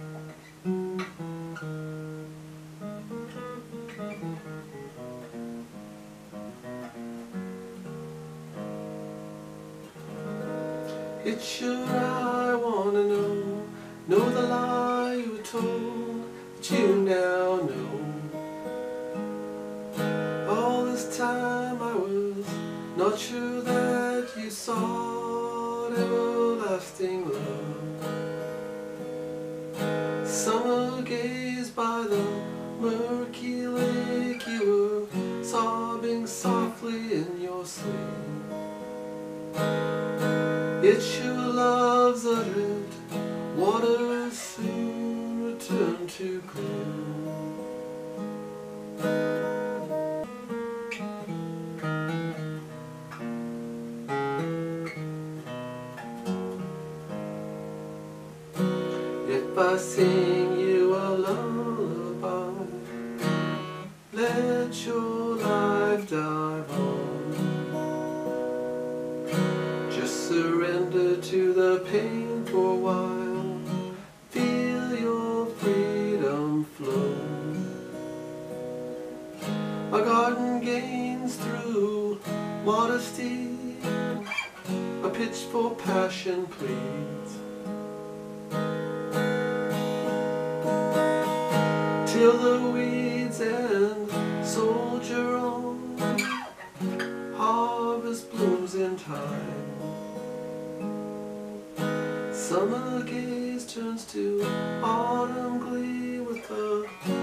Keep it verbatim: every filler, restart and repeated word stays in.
It's sure I wanna know, know the lie you were told, that you now know. All this time I was not sure that you sought everlasting love. Summer gaze by the murky lake, you were sobbing softly in your sleep. It's sure love's uttered waters soon return to clear. If I sing you a lullaby, let your life dive on. Just surrender to the pain for a while, feel your freedom flow. A garden gains through modesty, a pitch for passion pleads, till the weeds end, soldier on, harvest blooms in time. Summer gaze turns to autumn glee with the